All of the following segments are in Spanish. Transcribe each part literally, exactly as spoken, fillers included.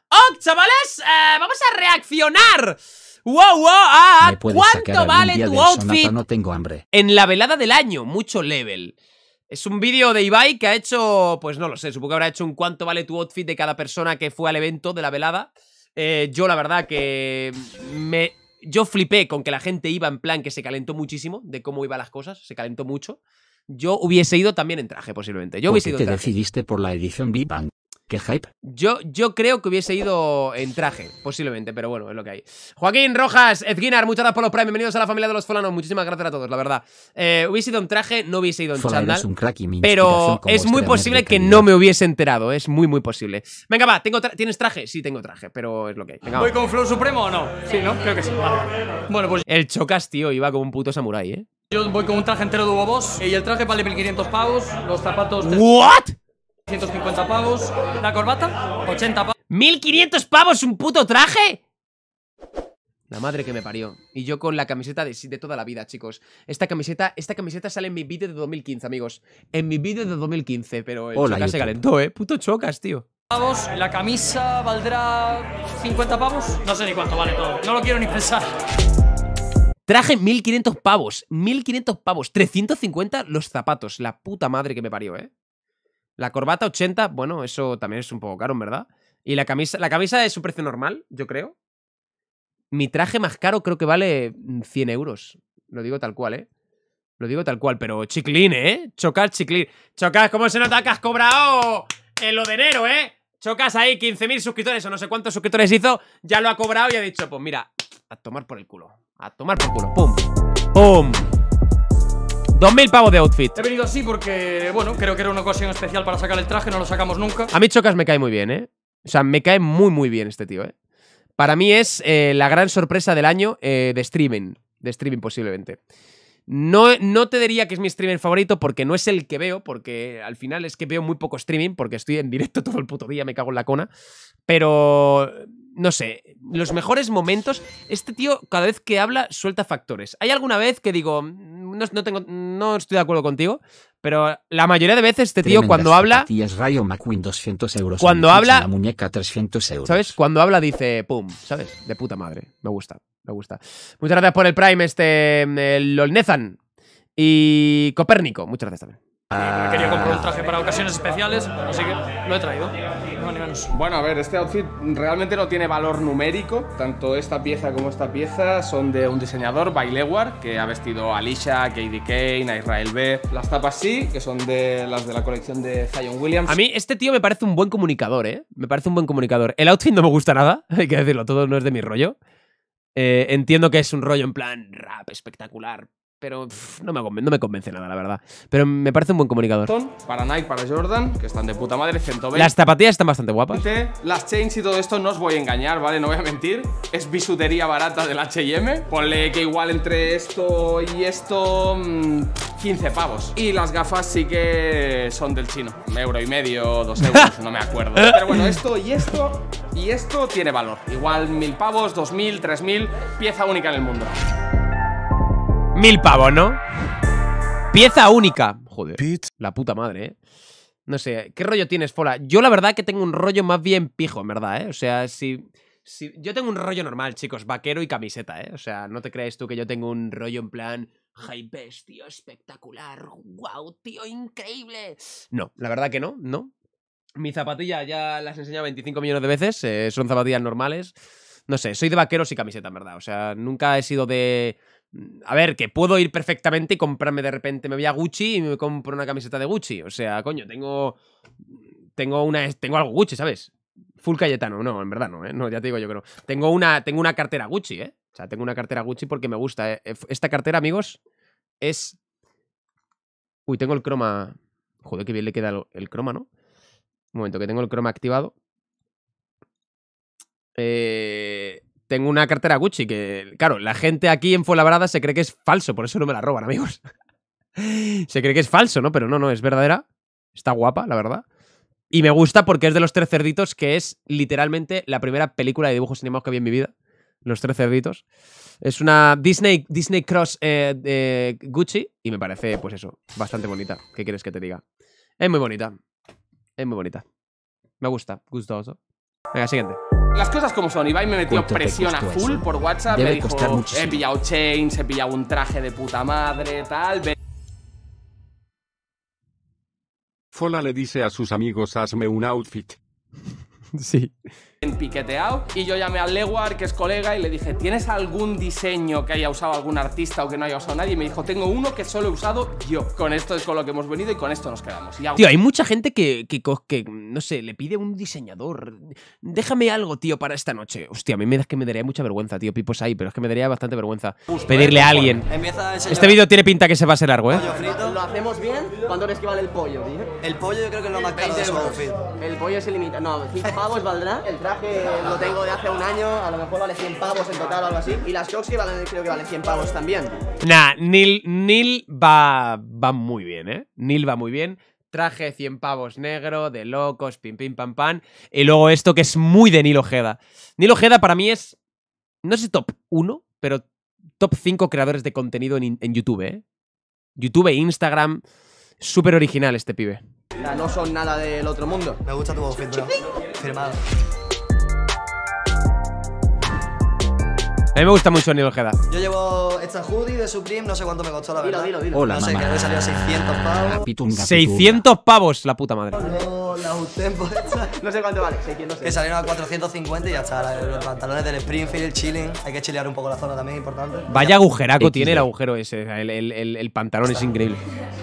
¡Oh, chavales! Eh, vamos a reaccionar. ¡Wow, wow! Ah, ¿cuánto vale tu outfit? No tengo hambre. En la velada del año, mucho level. Es un vídeo de Ibai que ha hecho, pues no lo sé, supongo que habrá hecho un cuánto vale tu outfit de cada persona que fue al evento de la velada. Eh, yo la verdad que me... Yo flipé con que la gente iba en plan que se calentó muchísimo de cómo iban las cosas, se calentó mucho. Yo hubiese ido también en traje, posiblemente. Yo hubiese ido en traje. ¿Por qué te decidiste por la edición Big Bang? ¿Qué hype? Yo, yo creo que hubiese ido en traje, posiblemente, pero bueno, es lo que hay. Joaquín Rojas, Edguinar, muchas gracias por los Prime. Bienvenidos a la familia de los folanos. Muchísimas gracias a todos, la verdad. Eh, hubiese ido en traje, no hubiese ido en chándal. Pero es muy posible que no me hubiese enterado. Es muy, muy posible. Venga, va, ¿tengo tra ¿tienes traje? Sí, tengo traje, pero es lo que hay. Venga, ¿voy con Flow Supremo o no? Sí, ¿no? Creo que sí. Vale. Bueno, pues el Chocas, tío, iba como un puto samurái, ¿eh? Yo voy con un traje entero de Hugo Boss. Y el traje vale mil quinientos pavos. Los zapatos... ¿What? ciento cincuenta pavos. La corbata, ochenta pavos. ¿mil quinientos pavos un puto traje? La madre que me parió. Y yo con la camiseta de, de toda la vida, chicos. Esta camiseta esta camiseta sale en mi vídeo de dos mil quince, amigos. En mi vídeo de dos mil quince. Pero el Hola, Chocas se calentó, ¿eh? Puto Chocas, tío. Pavos. La camisa valdrá cincuenta pavos. No sé ni cuánto vale todo. No lo quiero ni pensar. Traje mil quinientos pavos. mil quinientos pavos. trescientos cincuenta los zapatos. La puta madre que me parió, ¿eh? La corbata ochenta, bueno, eso también es un poco caro, en verdad. Y la camisa, la camisa es su precio normal, yo creo. Mi traje más caro creo que vale cien euros. Lo digo tal cual, ¿eh? Lo digo tal cual, pero chiclín, ¿eh? Chocas, chiclín. Chocas, ¿cómo se nota que has cobrado en lo de enero, eh? Chocas ahí quince mil suscriptores o no sé cuántos suscriptores hizo. Ya lo ha cobrado y ha dicho, pues mira, a tomar por el culo. A tomar por culo. Pum. Pum. dos mil pavos de outfit. He venido así porque, bueno, creo que era una ocasión especial para sacar el traje, no lo sacamos nunca. A mí Chocas me cae muy bien, ¿eh? O sea, me cae muy, muy bien este tío, ¿eh? Para mí es eh, la gran sorpresa del año eh, de streaming. De streaming, posiblemente. No, no te diría que es mi streamer favorito porque no es el que veo, porque al final es que veo muy poco streaming, porque estoy en directo todo el puto día, me cago en la cona. Pero... no sé, los mejores momentos. Este tío, cada vez que habla, suelta factores. Hay alguna vez que digo, no, no, tengo, no estoy de acuerdo contigo, pero la mayoría de veces este tío, cuando habla, Rayo McQueen doscientos euros. Cuando habla, la muñeca trescientos euros. ¿Sabes? Cuando habla dice, pum, ¿sabes? De puta madre. Me gusta, me gusta. Muchas gracias por el Prime, este, el Olnezan y Copérnico. Muchas gracias también. Ah. Quería comprar un traje para ocasiones especiales, así que lo he traído. No, ni menos. Bueno, a ver, este outfit realmente no tiene valor numérico. Tanto esta pieza como esta pieza son de un diseñador, Bailewar, que ha vestido a Alicia, K D Kane, a Israel B. Las tapas sí, que son de las de la colección de Zion Williams. A mí este tío me parece un buen comunicador, ¿eh? Me parece un buen comunicador. El outfit no me gusta nada, hay que decirlo, todo no es de mi rollo. Eh, entiendo que es un rollo en plan rap espectacular, pero pff, no, me convence, no me convence nada, la verdad. Pero me parece un buen comunicador. Para Nike, para Jordan, que están de puta madre, ciento veinte. Las zapatillas están bastante guapas. Las chains y todo esto no os voy a engañar, ¿vale? No voy a mentir. Es bisutería barata del H y M. Ponle que igual entre esto y esto, quince pavos. Y las gafas sí que son del chino. Un euro y medio, dos euros, no me acuerdo. Pero bueno, esto y esto y esto tiene valor. Igual mil pavos, dos mil, tres mil. Pieza única en el mundo. Mil pavos, ¿no? Pieza única. Joder, la puta madre, ¿eh? No sé, ¿qué rollo tienes, Fola? Yo la verdad que tengo un rollo más bien pijo, en verdad, ¿eh? O sea, si, si... Yo tengo un rollo normal, chicos, vaquero y camiseta, ¿eh? O sea, no te crees tú que yo tengo un rollo en plan... High best, tío, espectacular. Wow, tío, increíble. No, la verdad que no, no. Mis zapatillas ya las he enseñado veinticinco millones de veces. eh, Son zapatillas normales. No sé, soy de vaqueros y camiseta, en verdad. O sea, nunca he sido de... A ver, que puedo ir perfectamente y comprarme de repente, me voy a Gucci y me compro una camiseta de Gucci. O sea, coño, tengo... Tengo una... Tengo algo Gucci, ¿sabes? Full Cayetano. No, en verdad no, ¿eh? No, ya te digo yo que no. Tengo una, tengo una cartera Gucci, ¿eh? O sea, tengo una cartera Gucci porque me gusta, ¿eh? Esta cartera, amigos, es... Uy, tengo el croma... Joder, qué bien le queda el, el croma, ¿no? Un momento, que tengo el croma activado. Eh... Tengo una cartera Gucci que, claro, la gente aquí en Fuenlabrada se cree que es falso, por eso no me la roban, amigos. Se cree que es falso, ¿no? Pero no, no, es verdadera. Está guapa, la verdad. Y me gusta porque es de Los Tres Cerditos, que es literalmente la primera película de dibujos animados que vi en mi vida. Los Tres Cerditos. Es una Disney, Disney Cross eh, eh, Gucci y me parece, pues eso, bastante bonita. ¿Qué quieres que te diga? Es muy bonita. Es muy bonita. Me gusta, gustoso. Venga, siguiente. Las cosas como son, Ibai me metió ¿Cuánto te presión a costó full eso? por WhatsApp, Debe me dijo, costar he muchísimo. pillado chains, he pillado un traje de puta madre, tal, ven Fola le dice a sus amigos hazme un outfit. Sí. piqueteado. Y yo llamé al Lewar, que es colega, y le dije, ¿tienes algún diseño que haya usado algún artista o que no haya usado nadie? Y me dijo, tengo uno que solo he usado yo. Con esto es con lo que hemos venido y con esto nos quedamos. Y hago... Tío, hay mucha gente que, que, que, no sé, le pide a un diseñador. Déjame algo, tío, para esta noche. Hostia, a mí me, es que me daría mucha vergüenza, tío. Pipos ahí, pero es que me daría bastante vergüenza Justo, pedirle eh, a alguien. Empieza el señor Este vídeo tiene pinta que se va a ser largo, ¿eh? pollo frito. ¿Lo hacemos bien? ¿Cuánto crees que vale el pollo, tío? El pollo yo creo que es lo más caro de su outfit. El pollo se limita. No, cinco pavos valdrá. El traje lo tengo de hace un año, a lo mejor vale cien pavos en total o algo así. Y las crocs que valen, creo que valen cien pavos también. Nah, Neil, Neil va, va muy bien, ¿eh? Neil va muy bien. Traje cien pavos negro, de locos, pim pim pam pam. Y luego esto que es muy de Neil Ojeda. Neil Ojeda para mí es, no sé top uno, pero top cinco creadores de contenido en, en YouTube, ¿eh? YouTube e Instagram. Súper original este pibe. O sea, no son nada del otro mundo. Me gusta tu outfit, bro. Firmado. A mí me gusta mucho Neil Ojeda. Yo llevo esta hoodie de Supreme, no sé cuánto me costó la Dilo, verdad. dilo, dilo. Hola, No sé, mamá. creo que salió seiscientos pavos. Gapitunga, pitunga. seiscientos pavos, la puta madre. Luego la Uptempo esta, No sé cuánto vale, seiscientos. que salieron a cuatrocientos cincuenta y ya está. Los pantalones del Springfield, chilling. Hay que chilear un poco la zona también, importante. Vaya agujeraco X D. tiene el agujero ese. El, el- el- el pantalón es increíble.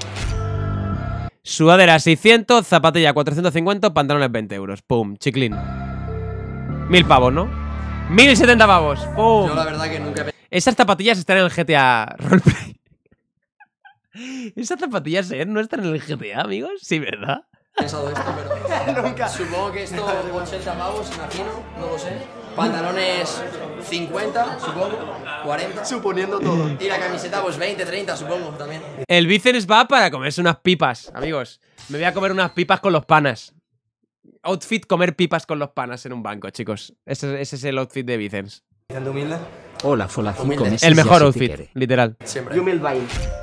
Sudadera seiscientos, zapatilla cuatrocientos cincuenta, pantalones veinte euros. Pum, chiclín. Mil pavos, ¿no? Mil setenta pavos. Pum. Yo la verdad que nunca he Esas zapatillas están en el G T A Roleplay. Esas zapatillas ¿eh? no están en el G T A, amigos. Sí, ¿verdad? pensado esto, pero nunca. Supongo que esto ochenta pavos, imagino, no lo sé. Pantalones cincuenta, supongo, cuarenta. Suponiendo todo. Y la camiseta pues veinte, treinta, supongo, también. El Vicens va para comerse unas pipas, amigos. Me voy a comer unas pipas con los panas. Outfit comer pipas con los panas en un banco, chicos. Ese, ese es el outfit de Vicens. Siendo humilde. Hola, Fola cinco Humilde. meses El ya mejor se te outfit, quiere. literal. Siempre. Yumil Vine.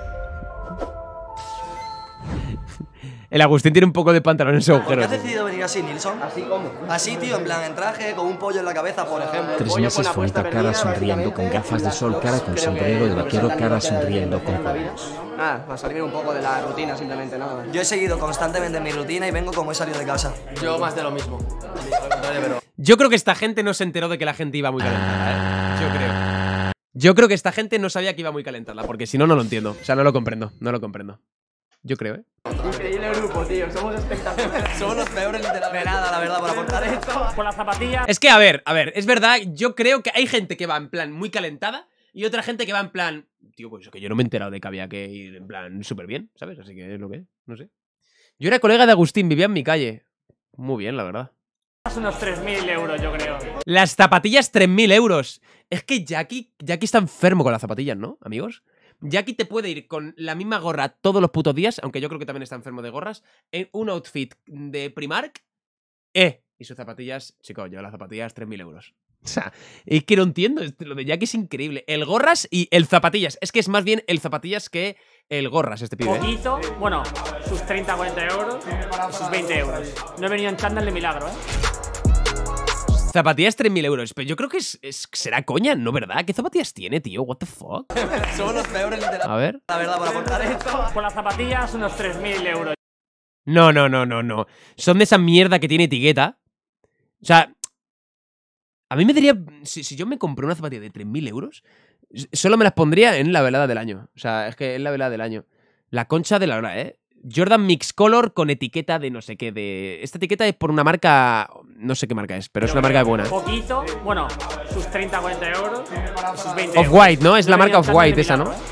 El Agustín tiene un poco de pantalón en ese ¿Por qué agujero. has decidido venir así, Nilsson? Así como. Así, tío, en plan, en traje, con un pollo en la cabeza, por ejemplo. Tres pollo meses con apuesta bonita, cara perdida, sonriendo, con básicamente, gafas de las sol, crocs cara con creo que sombrero de vaquero, representan cara lo que sonriendo hace con en la vida. colores. Ah, para salirme un poco de la rutina, simplemente, nada más. Yo he seguido constantemente mi rutina y vengo como he salido de casa. Yo más de lo mismo. Al contrario, pero Yo creo que esta gente no se enteró de que la gente iba muy calentada, ¿eh? Yo creo. Yo creo que esta gente no sabía que iba muy calentada, porque si no, no lo entiendo. O sea, no lo comprendo, no lo comprendo. Yo creo, ¿eh? Increíble grupo, tío. Somos espectaculares. Somos los peores literalmente. De nada, la verdad, por aportar esto. Con las zapatillas. Es que, a ver, a ver, es verdad, yo creo que hay gente que va en plan muy calentada y otra gente que va en plan... Tío, pues que yo no me he enterado de que había que ir en plan súper bien, ¿sabes? Así que es lo que es, no sé. Yo era colega de Agustín, vivía en mi calle. Muy bien, la verdad. Unos tres mil euros, yo creo. Las zapatillas, tres mil euros. Es que Jackie, Jackie está enfermo con las zapatillas, ¿no, amigos? Jackie te puede ir con la misma gorra todos los putos días, aunque yo creo que también está enfermo de gorras, en un outfit de Primark. Eh, y sus zapatillas, chicos, yo las zapatillas, tres mil euros. O sea, es que no entiendo, lo de Jackie es increíble. El gorras y el zapatillas. Es que es más bien el zapatillas que el gorras este pibe, ¿eh? Poquito, bueno, sus treinta, cuarenta euros, sus veinte euros. No he venido en chándal de milagro, ¿eh? Zapatillas tres mil euros. Pero yo creo que es, es- será coña, ¿no? ¿Verdad? ¿Qué zapatillas tiene, tío? What the fuck. Somos los peores literalmente. A ver. La verdad, por aportar esto. Con las zapatillas, unos tres mil euros. No, no, no, no, no. Son de esa mierda que tiene etiqueta. O sea, a mí me daría... Si, si yo me compré una zapatilla de tres mil euros, s- solo me las pondría en la velada del año. O sea, es que es la velada del año. La concha de la hora, ¿eh? Jordan Mix Color con etiqueta de no sé qué. De... Esta etiqueta es por una marca... No sé qué marca es, pero es una marca buena. Poquito, bueno, sus treinta, cuarenta euros, sus veinte euros. Off-White, ¿no? Es la No he marca venido en chándal Off-White de esa, ¿no? milagro,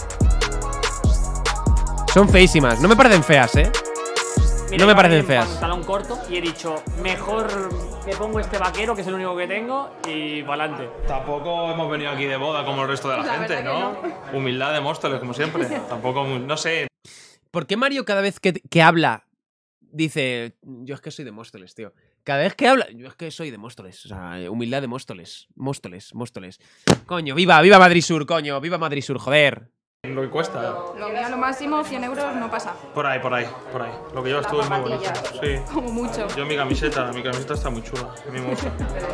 ¿eh? Son feísimas. No me parecen feas, ¿eh? Mira, No me iba parecen en feas. Pantalón corto y he dicho, mejor me pongo este vaquero, que es el único que tengo, y para adelante. Tampoco hemos venido aquí de boda como el resto de la, gente, ¿no? Humildad de Móstoles, como siempre. Tampoco, no sé. ¿Por qué Mario cada vez que, que habla dice, yo es que soy de Móstoles, tío? Cada vez que habla, yo es que soy de Móstoles. O sea, humildad de Móstoles. Móstoles, Móstoles. Coño, viva, viva Madrid Sur, coño. Viva Madrid Sur, joder. Lo que cuesta. Lo mío, lo máximo, cien euros no pasa. Por ahí, por ahí, por ahí. Lo que llevas tú es muy bonito. Sí. Como mucho. Yo mi camiseta, mi camiseta está muy chula. A mí me gusta.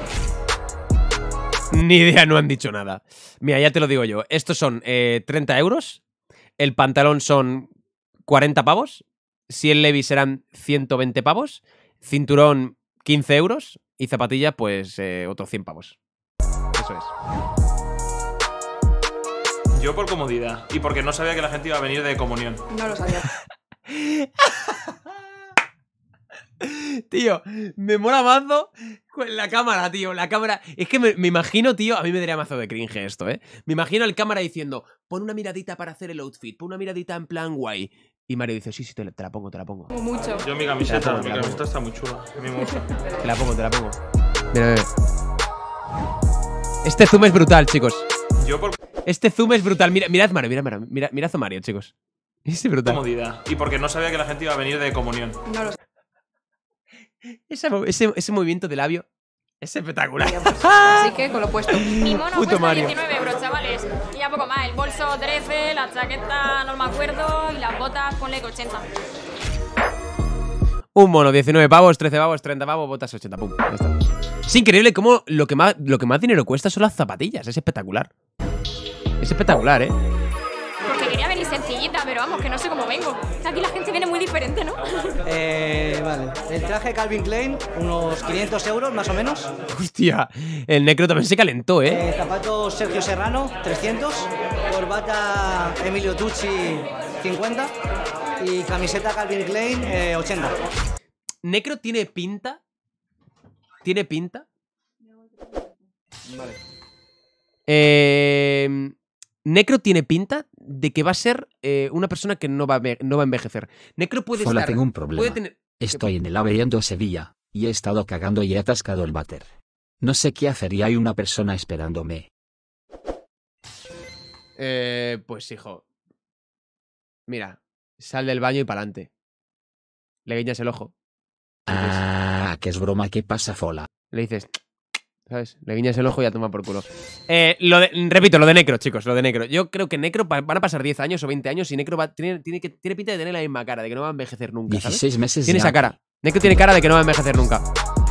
Ni idea, no han dicho nada. Mira, ya te lo digo yo. Estos son eh, treinta euros. El pantalón son cuarenta pavos. Si el Levi serán ciento veinte pavos. Cinturón quince euros. Y zapatilla, pues eh, otros cien pavos. Eso es. Yo por comodidad. Y porque no sabía que la gente iba a venir de comunión. No lo sabía. Tío, me mola mazo con la cámara, tío. La cámara. Es que me, me imagino, tío. A mí me daría mazo de cringe esto, ¿eh? Me imagino el cámara diciendo: pon una miradita para hacer el outfit, pon una miradita en plan guay. Y Mario dice: sí, sí, te la, te la pongo, te la pongo. Como mucho. Yo mi camiseta, Te la pongo, mi te la camiseta pongo. está muy chula. A mí me gusta. Te la pongo, te la pongo. Mira, mira. Este zoom es brutal, chicos. Yo por Este zoom es brutal. Mira, mirad Mario, mirad Mario. Mirad, mirad a Mario, chicos. Es brutal. comodidad. Y porque no sabía que la gente iba a venir de comunión. No lo sabía. Ese, ese, ese movimiento de labio es espectacular. Así que con lo puesto. Mi mono Puto cuesta Mario. diecinueve euros, chavales. Y ya poco más. El bolso trece, la chaqueta no me acuerdo y las botas ponle que ochenta. Un mono, diecinueve pavos, trece pavos, treinta pavos, botas ochenta. Pum, ya está. Es increíble cómo lo que, más, lo que más dinero cuesta son las zapatillas. Es espectacular. Es espectacular, ¿eh? Porque quería venir sencillita, pero vamos, que no sé cómo vengo. Aquí la gente viene muy diferente, ¿no? Eh, vale. El traje Calvin Klein, unos quinientos euros más o menos. Hostia, el Necro también se calentó, ¿eh? Eh, zapatos Sergio Serrano, trescientos. Corbata Emilio Tucci, cincuenta. Y camiseta Calvin Klein, eh, ochenta. Necro tiene pinta. ¿Tiene pinta? Vale. Eh, Necro tiene pinta de que va a ser eh, una persona que no va, a, no va a envejecer. Necro puede Hola, estar. tengo un problema. Puede tener, Estoy en el laberinto Sevilla, y he estado cagando y he atascado el váter. No sé qué hacer y hay una persona esperándome. eh, pues hijo. Mira, sal del baño y pa'lante. Le guiñas el ojo. Ah, que es broma, ¿qué pasa, Fola? Le dices, ¿sabes? Le guiñas el ojo y ya toma por culo. Eh, lo de, repito, lo de Necro, chicos, lo de Necro. Yo creo que Necro va- van a pasar diez años o veinte años y Necro va, tiene, tiene, que, tiene pinta de tener la misma cara, de que no va a envejecer nunca, ¿sabes? dieciséis meses Tiene ya. esa cara. Necro tiene cara de que no va a envejecer nunca.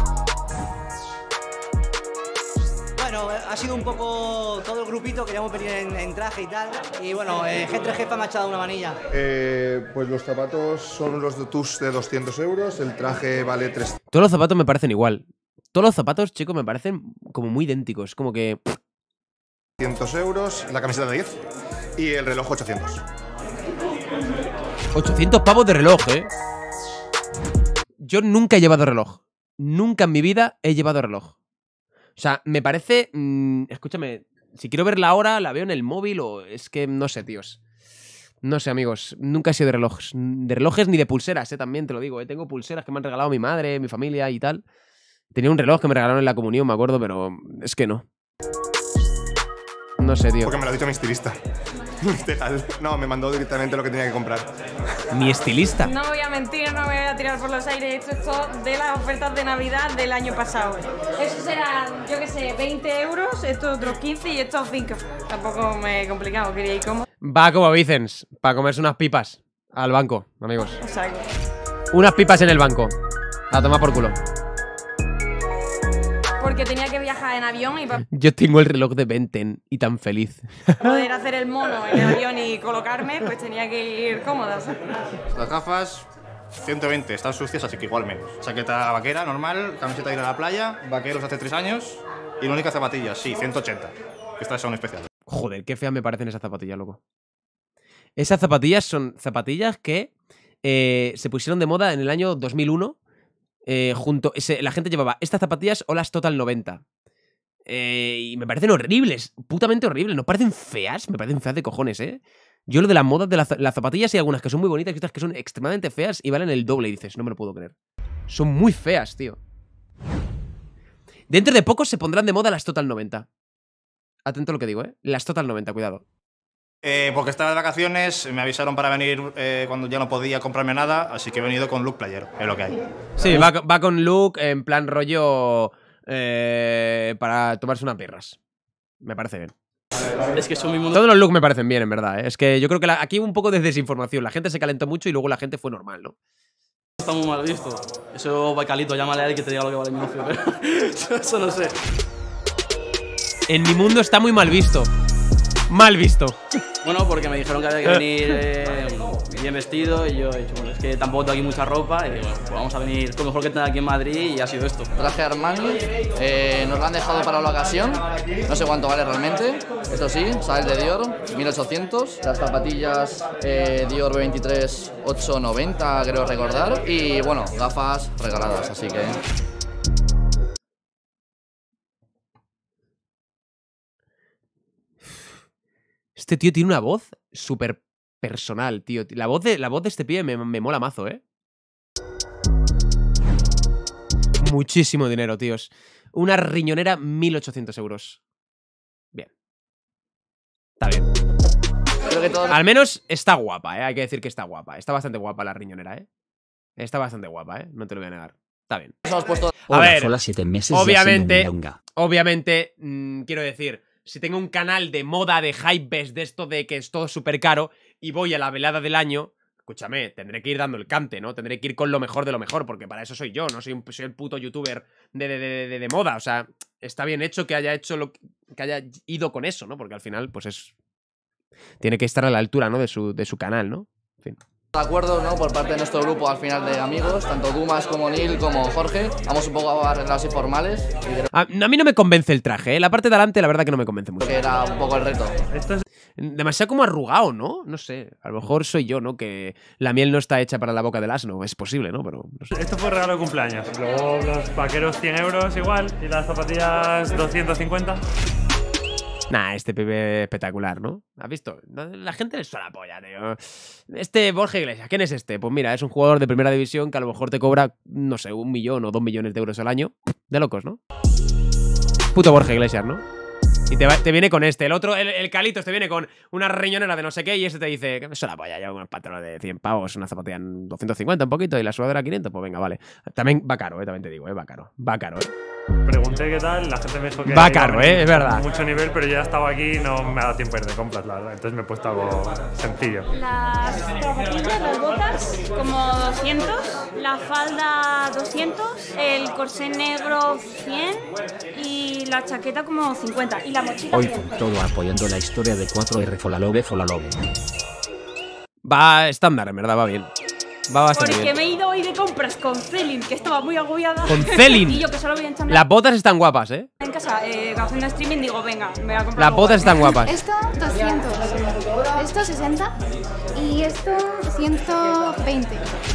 Bueno, ha sido un poco todo el grupito, queríamos venir en, en traje y tal. Y bueno, eh, G tres Jefa me ha echado una manilla. Eh, pues los zapatos son los de Tus de doscientos euros, el traje vale trescientos. Todos los zapatos me parecen igual. Todos los zapatos, chicos, me parecen como muy idénticos. Como que... pff, trescientos euros, la camiseta de diez y el reloj ochocientos. ochocientos pavos de reloj, ¿eh? Yo nunca he llevado reloj. Nunca en mi vida he llevado reloj. O sea, me parece... mmm, escúchame, si quiero ver la hora, la veo en el móvil o... Es que no sé, tíos. No sé, amigos. Nunca he sido de relojes. De relojes ni de pulseras, ¿eh? También te lo digo, ¿eh? Tengo pulseras que me han regalado mi madre, mi familia y tal. Tenía un reloj que me regalaron en la comunión, me acuerdo, pero es que no. No sé, tío. Porque me lo ha dicho mi estilista. No, me mandó directamente lo que tenía que comprar. Mi estilista. No voy a mentir, no me voy a tirar por los aires. He hecho esto de las ofertas de Navidad del año pasado. Eso serán, yo qué sé, veinte euros, estos otros quince y estos cinco. Tampoco me he complicado, quería ir como. Va como Vicens, para comerse unas pipas al banco, amigos. Exacto. Unas pipas en el banco. A tomar por culo. Porque tenía que viajar en avión y para Yo tengo el reloj de Benten y tan feliz. poder hacer el mono en el avión y colocarme, pues tenía que ir cómoda. ¿sabes? Las gafas, ciento veinte, están sucias, así que igual menos. Chaqueta vaquera, normal, camiseta de ir a la playa, vaqueros hace tres años y la única zapatillas, sí, ciento ochenta. Estas son especiales. Joder, qué feas me parecen esas zapatillas, loco. Esas zapatillas son zapatillas que eh, se pusieron de moda en el año dos mil uno. Eh, junto, ese, la gente llevaba estas zapatillas o las Total noventa. Eh, y me parecen horribles, putamente horribles. ¿No parecen feas? Me parecen feas de cojones, ¿eh? Yo lo de las modas de las, las zapatillas, hay algunas que son muy bonitas y otras que son extremadamente feas y valen el doble. Y dices, no me lo puedo creer. Son muy feas, tío. Dentro de poco se pondrán de moda las Total noventa. Atento a lo que digo, ¿eh? Las Total noventa, cuidado. Eh, porque estaba de vacaciones, me avisaron para venir eh, cuando ya no podía comprarme nada, así que he venido con look playero, es lo que hay. Sí, va, va con look en plan rollo eh, para tomarse unas birras. Me parece bien. Es que son mi mundo. Todos los looks me parecen bien, en verdad. ¿eh? Es que yo creo que la, aquí hubo un poco de desinformación. La gente se calentó mucho y luego la gente fue normal, ¿no? Está muy mal visto. Eso, Bacalito, llámale a él que te diga lo que vale mi ocio, pero eso no sé. En mi mundo está muy mal visto. Mal visto. Bueno, porque me dijeron que había que venir eh, bien vestido y yo he dicho, bueno, es que tampoco tengo aquí mucha ropa y bueno, pues vamos a venir con lo mejor que tengo aquí en Madrid y ha sido esto. Traje Armani, eh, nos lo han dejado para la ocasión, no sé cuánto vale realmente, esto sí, sale de Dior, mil ochocientos, las zapatillas eh, Dior B veintitrés ochocientos noventa creo recordar y bueno, gafas regaladas, así que... Este tío tiene una voz súper personal, tío. La voz de, la voz de este pibe me, me mola mazo, ¿eh? Muchísimo dinero, tíos. Una riñonera, mil ochocientos euros. Bien. Está bien. Creo que todo... Al menos está guapa, ¿eh? Hay que decir que está guapa. Está bastante guapa la riñonera, ¿eh? Está bastante guapa, ¿eh? No te lo voy a negar. Está bien. Puesto... A ver, Hola, siete meses obviamente, ya obviamente, mmm, quiero decir... Si tengo un canal de moda, de hypebeast, de esto de que es todo súper caro y voy a la velada del año, escúchame, tendré que ir dando el cante, ¿no? Tendré que ir con lo mejor de lo mejor, porque para eso soy yo, no soy, un, soy el puto youtuber de, de, de, de, de moda. O sea, está bien hecho que haya hecho lo que haya ido con eso, ¿no? Porque al final, pues es... Tiene que estar a la altura, ¿no? De su, de su canal, ¿no? En fin. De acuerdo, ¿no? Por parte de nuestro grupo al final de amigos, tanto Dumas como Neil como Jorge, vamos un poco a arreglar así formales. Y creo a, a mí no me convence el traje, ¿eh? La parte de adelante, la verdad que no me convence mucho. que era un poco el reto. Esto es demasiado como arrugado, ¿no? No sé, a lo mejor soy yo, ¿no? Que la miel no está hecha para la boca del asno, es posible, ¿no? Pero no sé. Esto fue regalo de cumpleaños. Luego los vaqueros cien euros igual y las zapatillas doscientos cincuenta. Nah, este pibe espectacular, ¿no? ¿Has visto? La gente le suena la polla, tío. Este Borja Iglesias, ¿quién es este? Pues mira, es un jugador de primera división que a lo mejor te cobra, no sé, un millón o dos millones de euros al año. De locos, ¿no? Puto Borja Iglesias, ¿no? Y te, va, te viene con este. El otro, el, el Calitos, te viene con una riñonera de no sé qué y este te dice que me suena la polla, ya unos pantalones de cien pavos, una zapatilla en doscientos cincuenta un poquito y la sudadera quinientos, pues venga, vale. También va caro, eh, también te digo, eh, va caro. Va caro, eh. Pregunté qué tal, la gente me dijo que... Va caro, eh, es verdad. Mucho nivel, pero ya estaba aquí y no me ha dado tiempo de ir de compras, la verdad. Entonces me he puesto algo sencillo. Las zapatillas, las botas, como doscientos. La falda, doscientos. El corsé negro, cien. Y la chaqueta, como cincuenta. Y la mochila, Hoy cien. con todo apoyando la historia de cuatro R Folalove Folalove. Va estándar, en verdad, va bien. Va bastante Porque bien. me he ido hoy de compras con Celine, que estaba muy agobiada. ¿Con Celine? Y yo que solo voy en chándal. Las botas están guapas, ¿eh? En casa, eh, haciendo streaming, digo, venga, me voy a comprar. Las algo botas guay. están guapas. Esto doscientos, esto sesenta y esto ciento veinte.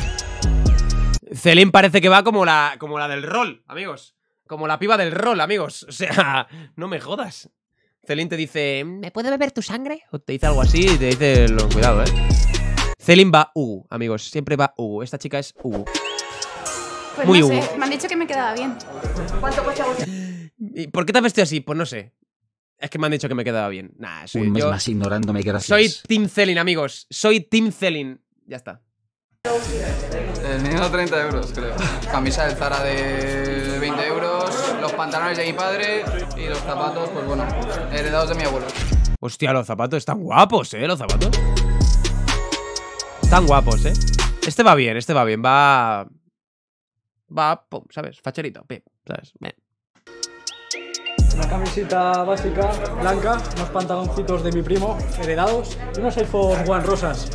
Celine parece que va como la, como la del rol, amigos. Como la piba del rol, amigos. O sea, no me jodas. Celine te dice, ¿me puede beber tu sangre? O te dice algo así y te dice, lo, cuidado, ¿eh? Celine va Ugu, amigos. Siempre va Ugu. Esta chica es Ugu. Pues Muy no Ugu. sé, me han dicho que me quedaba bien. ¿Cuánto cuesta? ¿Y por qué te has vestido así? Pues no sé. Es que me han dicho que me quedaba bien. Nah, soy Un mes yo. más ignorándome, gracias. Soy Team Celine, amigos. Soy Team Celine. Ya está. El mío treinta euros, creo. Camisa del Zara de veinte euros, los pantalones de mi padre y los zapatos, pues bueno, heredados de mi abuelo. Hostia, los zapatos están guapos, ¿eh? Los zapatos. Están guapos, ¿eh? Este va bien, este va bien. Va... Va, pum, ¿sabes? Facherito, pim, ¿sabes? Bien. Una camiseta básica, blanca, unos pantaloncitos de mi primo, heredados, y unos iPhone One rosas.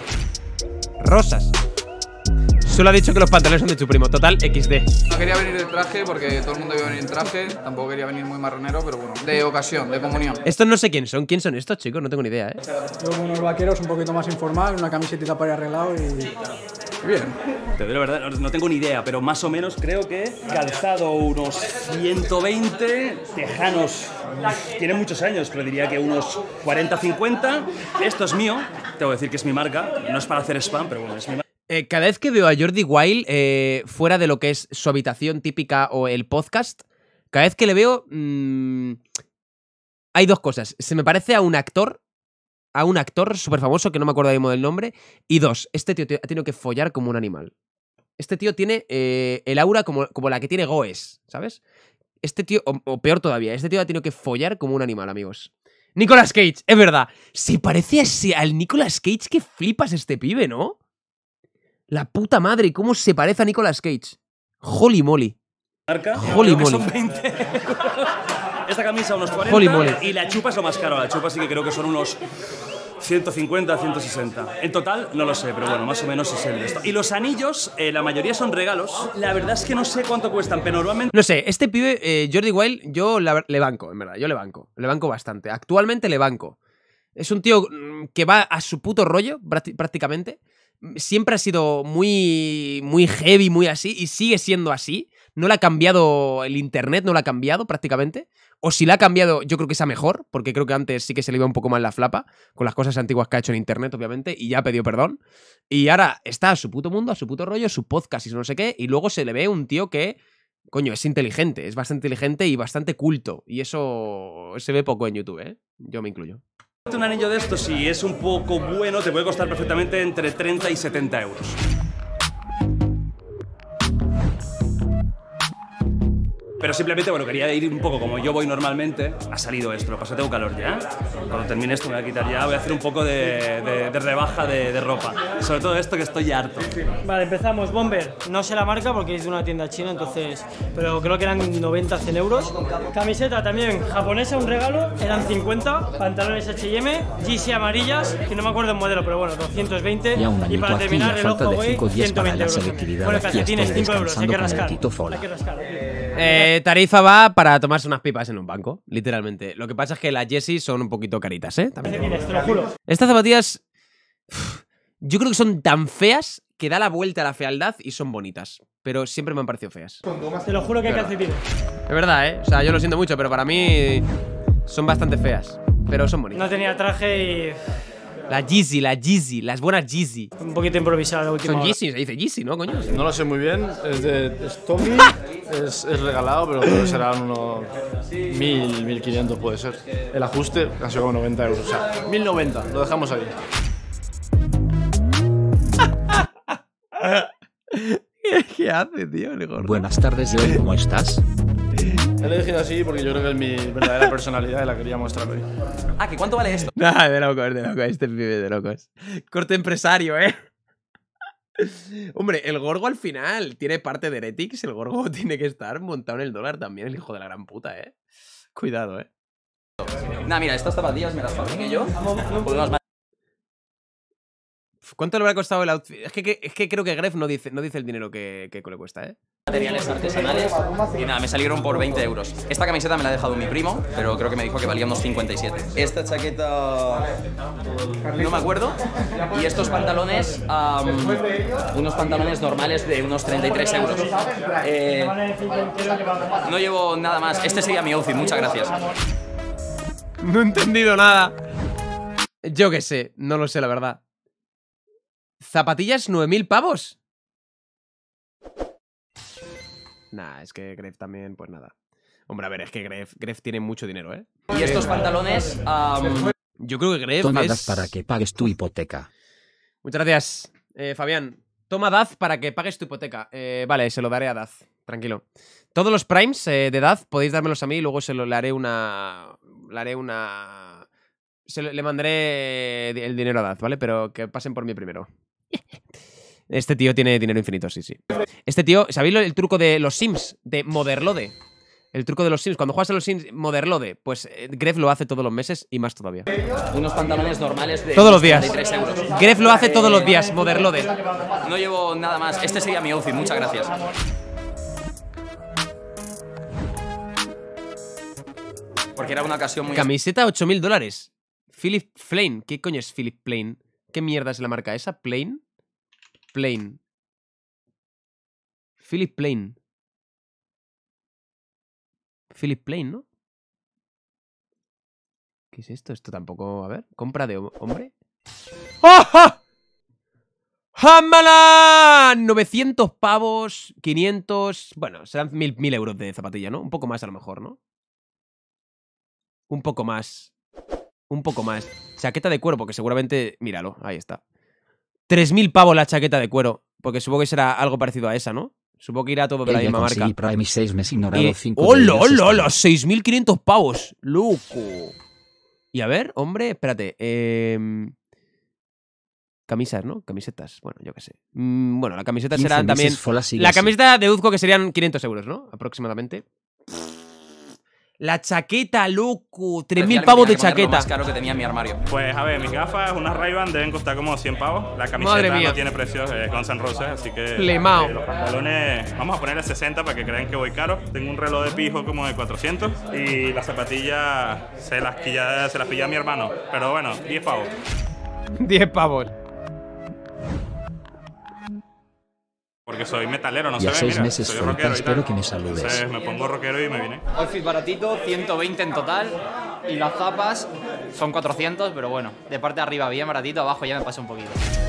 Rosas. Solo ha dicho que los pantalones son de tu primo. Total, equis de. No quería venir de traje porque todo el mundo iba a venir en traje, tampoco quería venir muy marronero, pero bueno, de ocasión, de comunión. Estos no sé quién son. ¿Quién son estos, chicos? No tengo ni idea, ¿eh? Luego unos vaqueros un poquito más informal, una camiseta para ir arreglado y... Bien. Te digo la verdad, no tengo ni idea, pero más o menos creo que calzado unos ciento veinte, tejanos, tiene muchos años, pero diría que unos cuarenta cincuenta. Esto es mío, tengo que decir que es mi marca, no es para hacer spam, pero bueno, es mi marca. Eh, cada vez que veo a Jordi Wild eh, fuera de lo que es su habitación típica o el podcast, cada vez que le veo mmm, hay dos cosas. Se me parece a un actor, a un actor súper famoso que no me acuerdo ahora mismo del nombre, y dos, este tío ha tenido que follar como un animal. Este tío tiene eh, el aura como, como la que tiene Goes, ¿sabes? Este tío, o, o peor todavía, este tío ha tenido que follar como un animal, amigos. Nicolas Cage, es verdad. Se parece a, al Nicolas Cage que flipas este pibe, ¿no? La puta madre, ¿cómo se parece a Nicolas Cage? Holy moly. Marca, Holy creo que moly. son veinte. Esta camisa unos cuarenta Holy moly. y la chupa es lo más caro. La chupa sí que creo que son unos ciento cincuenta, ciento sesenta. En total no lo sé, pero bueno, más o menos es el de esto. Y los anillos, eh, la mayoría son regalos. La verdad es que no sé cuánto cuestan, pero normalmente... No sé, este pibe, eh, Jordi Wild, yo la- le banco, en verdad, yo le banco. Le banco bastante. Actualmente le banco. Es un tío mm, que va a su puto rollo, prácti- prácticamente. Siempre ha sido muy, muy heavy, muy así, y sigue siendo así. No le ha cambiado el internet, no le ha cambiado prácticamente. O si la ha cambiado, yo creo que es a mejor, porque creo que antes sí que se le iba un poco más la flapa, con las cosas antiguas que ha hecho en internet, obviamente, y ya ha pedido perdón. Y ahora está a su puto mundo, a su puto rollo, su podcast y no sé qué, y luego se le ve un tío que, coño, es inteligente, es bastante inteligente y bastante culto. Y eso se ve poco en YouTube, ¿eh? Yo me incluyo. un anillo de estos, si es un poco bueno, te puede costar perfectamente entre treinta y setenta euros. Pero simplemente, bueno, quería ir un poco como yo voy normalmente. Ha salido esto, lo que pasa, tengo calor ya. Cuando termine esto me voy a quitar ya, voy a hacer un poco de, de, de rebaja de, de ropa. Sobre todo esto que estoy ya harto. Vale, empezamos. Bomber, no sé la marca porque es de una tienda china, entonces... Pero creo que eran noventa, cien euros. Camiseta también japonesa, un regalo, eran cincuenta. Pantalones H y M, G C amarillas, que no me acuerdo el modelo, pero bueno, doscientos veinte. Y a un Y añito para aquí terminar, la el falta ojo, de güey, cinco días ciento para veinte la euros. selectividad. Bueno, Aquí estoy calcetines, cinco euros, hay descansando que con el rascar. Tito Fola. Hay que rascar. Eh, tarifa va para tomarse unas pipas en un banco, literalmente. Lo que pasa es que las Jessie son un poquito caritas, ¿eh? También. Calcetines, te lo juro. Estas zapatillas, uf, yo creo que son tan feas que da la vuelta a la fealdad y son bonitas. Pero siempre me han parecido feas. Te lo juro que hay De verdad. calcetines. Es verdad, ¿eh? O sea, yo lo siento mucho, pero para mí son bastante feas. Pero son bonitas. No tenía traje La Yeezy, la Yeezy, las buenas Yeezy. y un poquito improvisado la última Son hora. Yeezy, se dice Yeezy, ¿no, coño? No lo sé muy bien, es de es Tommy, es, es regalado, pero creo que serán unos mil, mil quinientos puede ser. El ajuste casi como noventa euros, o sea, mil noventa, lo dejamos ahí. ¿Qué hace, tío? El gordo? Buenas tardes, Joel, ¿cómo estás? He elegido así porque yo creo que es mi verdadera personalidad y la quería mostrar hoy. Ah, ¿que cuánto vale esto? Nah, de locos, de locos, este pibe de locos. Corte empresario, ¿eh? Hombre, el Gorgo al final tiene parte de Heretics. El Gorgo tiene que estar montado en el dólar también, el hijo de la gran puta, ¿eh? Cuidado, ¿eh? Nah, mira, estas zapatillas me las fabriqué yo. Por unos ¿Cuánto le habrá costado el outfit? Es que, que- es que creo que Gref no dice, no dice el dinero que, que le cuesta, ¿eh? materiales artesanales y nada, me salieron por veinte euros. Esta camiseta me la ha dejado mi primo, pero creo que me dijo que valía unos cincuenta y siete. Esta chaqueta no me acuerdo. Y estos pantalones, um, unos pantalones normales de unos treinta y tres euros. Eh, no llevo nada más. Este sería mi outfit, muchas gracias. No he entendido nada. Yo qué sé, no lo sé, la verdad. ¿Zapatillas nueve mil pavos? Nah, es que Gref también, pues nada. Hombre, a ver, es que Gref, Gref tiene mucho dinero, ¿eh? Y estos pantalones... um, Yo creo que Gref Toma es... Daz para que pagues tu hipoteca. Muchas gracias, eh, Fabián. Toma Daz para que pagues tu hipoteca. Eh, vale, se lo daré a Daz, tranquilo. Todos los primes eh, de Daz podéis dármelos a mí y luego se lo le haré una... Le haré una... Se lo- le mandaré el dinero a Daz, ¿vale? Pero que pasen por mí primero. Este tío tiene dinero infinito, sí, sí. Este tío, ¿sabéis lo- el truco de los Sims? De Moderlode. El truco de los Sims. Cuando juegas a los Sims, Moderlode. Pues eh, Gref lo hace todos los meses y más todavía. unos pantalones normales de Todos los días. treinta y tres euros. Gref lo hace todos los días, Moderlode. No llevo nada más. Este sería mi outfit, muchas gracias. Porque era una ocasión muy... Camiseta ocho mil dólares. Philip Plain. ¿Qué coño es Philip Plain? ¿Qué mierda es la marca esa? Plain. Plain. Philip Plain. Philip Plain, ¿no? ¿Qué es esto? Esto tampoco... A ver. ¿Compra de ho- hombre? ¡Ajá! ¡Jámala! novecientos pavos, quinientos... Bueno, serán mil, mil euros de zapatilla, ¿no? Un poco más a lo mejor, ¿no? Un poco más. Un poco más. Chaqueta de cuero, porque seguramente... Míralo, ahí está. tres mil pavos la chaqueta de cuero. Porque supongo que será algo parecido a esa, ¿no? Supongo que irá todo de la Ella misma marca. conseguí Prime y seis meses ignorado Y... cinco ¡Hola, de ellos hola, están- hola! seis mil quinientos pavos. ¡Loco! Y a ver, hombre, espérate. Eh... Camisas, ¿no? Camisetas. Bueno, yo qué sé. Mm, bueno, la camiseta será también... La camiseta deduzco que serían quinientos euros, ¿no? Aproximadamente. La chaqueta, loco. tres mil pavos de chaqueta. Lo más caro que tenía en mi armario. Pues a ver, mis gafas, unas Ray-Ban deben costar como cien pavos. La camiseta no tiene precios, es Guns N' Roses, así que... Lemao. Eh, los pantalones, vamos a ponerle sesenta para que crean que voy caro. Tengo un reloj de pijo como de cuatrocientos. Y las zapatillas se las, quilla, se las pillé a mi hermano. Pero bueno, diez pavos. diez pavos. Porque soy metalero, no y a se seis ve, mira, meses soy falta, rockero y espero tal. que me saludes. Entonces me pongo rockero y me vine. Outfit baratito, ciento veinte en total. Y las zapas son cuatrocientos, pero bueno, de parte de arriba bien baratito, abajo ya me pasa un poquito.